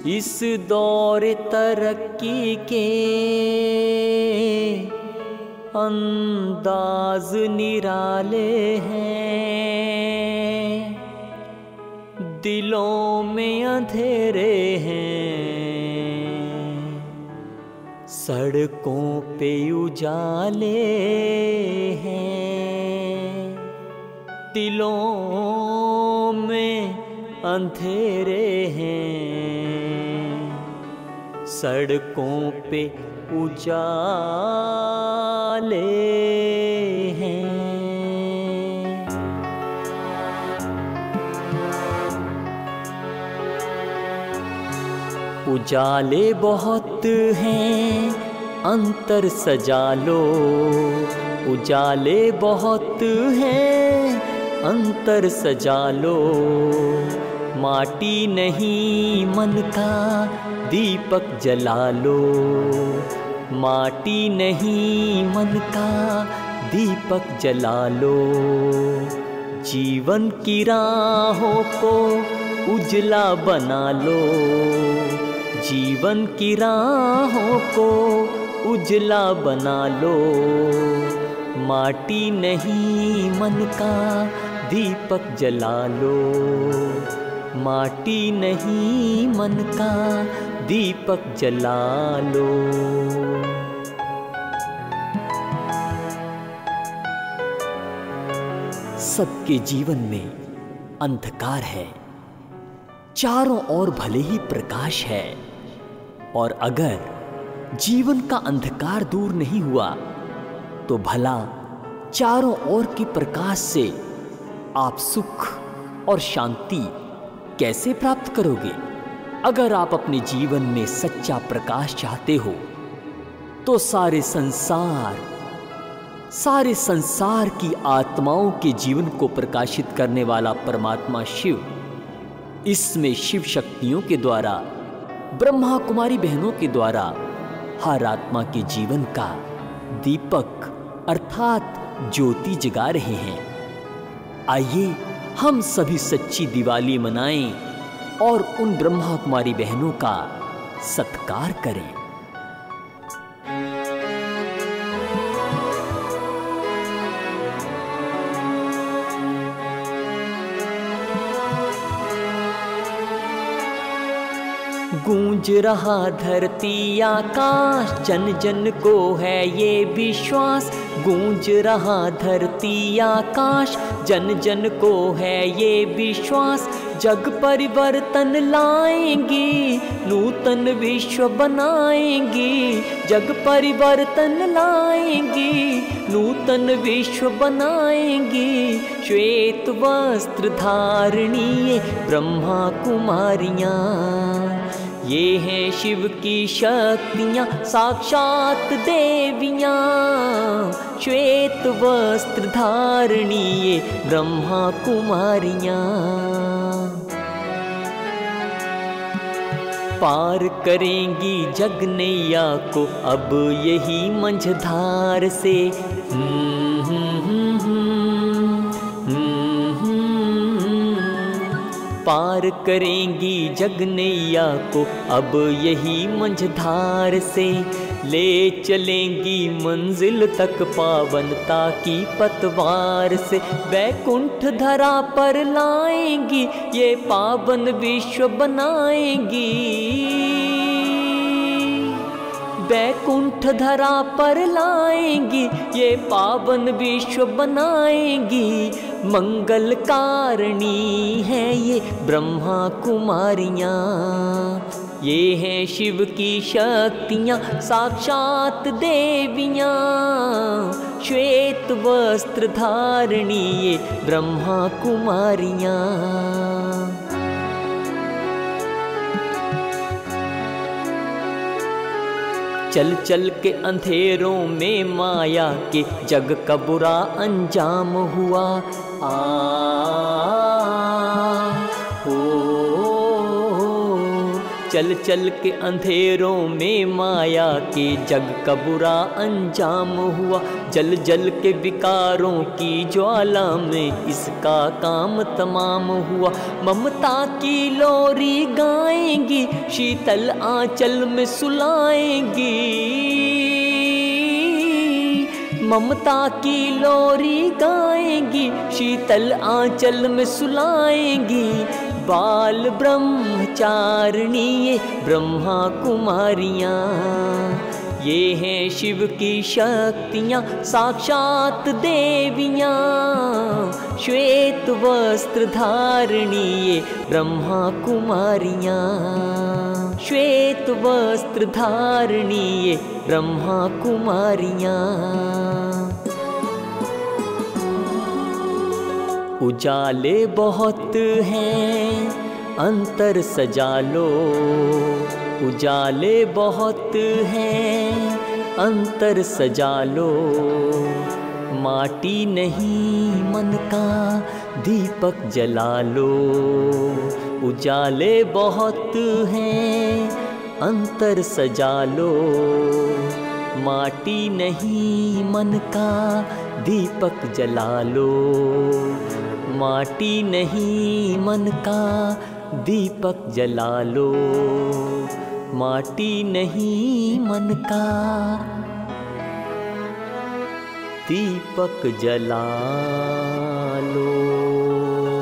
इस दौर तरक्की के अंदाज निराले हैं, दिलों में अंधेरे हैं, सड़कों पे उजाले हैं, दिलों में अंधेरे हैं, सड़कों पे उजाले हैं। उजाले बहुत हैं, अंतर सजा लो, उजाले बहुत हैं, अंतर सजा लो, माटी नहीं मन का दीपक जला लो, माटी नहीं मन का दीपक जला लो, जीवन की राहों को उजला बना लो, जीवन की राहों को उजला बना लो, माटी नहीं मन का दीपक जला लो, माटी नहीं मन का दीपक जला लो। सबके जीवन में अंधकार है, चारों ओर भले ही प्रकाश है, और अगर जीवन का अंधकार दूर नहीं हुआ तो भला चारों ओर के प्रकाश से आप सुख और शांति कैसे प्राप्त करोगे? अगर आप अपने जीवन में सच्चा प्रकाश चाहते हो तो सारे संसार की आत्माओं के जीवन को प्रकाशित करने वाला परमात्मा शिव, इसमें शिव शक्तियों के द्वारा, ब्रह्मा कुमारी बहनों के द्वारा हर आत्मा के जीवन का दीपक अर्थात ज्योति जगा रहे हैं। आइए हम सभी सच्ची दिवाली मनाएं और उन ब्रह्मा कुमारी बहनों का सत्कार करें। गूंज रहा धरती आकाश, जन जन को है ये विश्वास, गूंज रहा धरती आकाश, जन जन को है ये विश्वास, जग परिवर्तन लाएंगी, नूतन विश्व बनाएंगी, जग परिवर्तन लाएंगी, नूतन विश्व बनाएंगी, श्वेत वस्त्र धारणी ब्रह्मा कुमारियाँ, ये हैं शिव की शक्तियाँ साक्षात देवियाँ, श्वेत वस्त्र धारणी ये ब्रह्मा कुमारियाँ, पार करेंगी जग नैया को अब यही मंझधार से, पार करेंगी जग नैया को अब यही मंझधार से, ले चलेंगी मंजिल तक पावनता की पतवार से, वैकुंठ धरा पर लाएंगी ये पावन विश्व बनाएंगी, वैकुंठ धरा पर लाएंगी ये पावन विश्व बनाएंगी, मंगल कारिणी है ये ब्रह्मा कुमारियाँ, ये हैं शिव की शक्तियाँ साक्षात देवियाँ, श्वेत वस्त्र धारणी ये ब्रह्मा कुमारियाँ। चल चल के अंधेरों में माया के जग का बुरा अंजाम हुआ, चल चल के अंधेरों में माया के जग का बुरा अंजाम हुआ। जल जल के विकारों की ज्वाला में इसका काम तमाम हुआ। ममता की लोरी गाएंगी, शीतल आंचल में सुलाएंगी। ममता की लोरी गाएंगी, शीतल आंचल में सुलाएंगी। बाल ब्रह्मचारिणी ये ब्रह्मा कुमारियाँ, ये हैं शिव की शक्तियाँ साक्षात देवियाँ। श्वेत वस्त्र धारिणी ये ब्रह्मा कुमारियाँ, श्वेत वस्त्र धारिणी ये ब्रह्मा कुमारियाँ। उजाले बहुत हैं अंतर सजा लो, उजाले बहुत हैं अंतर सजा लो। माटी नहीं मन का दीपक जला लो, उजाले बहुत हैं अंतर सजा लो। माटी नहीं मन का दीपक जला लो, माटी नहीं मन का दीपक जला लो। माटी नहीं मन का दीपक जला लो।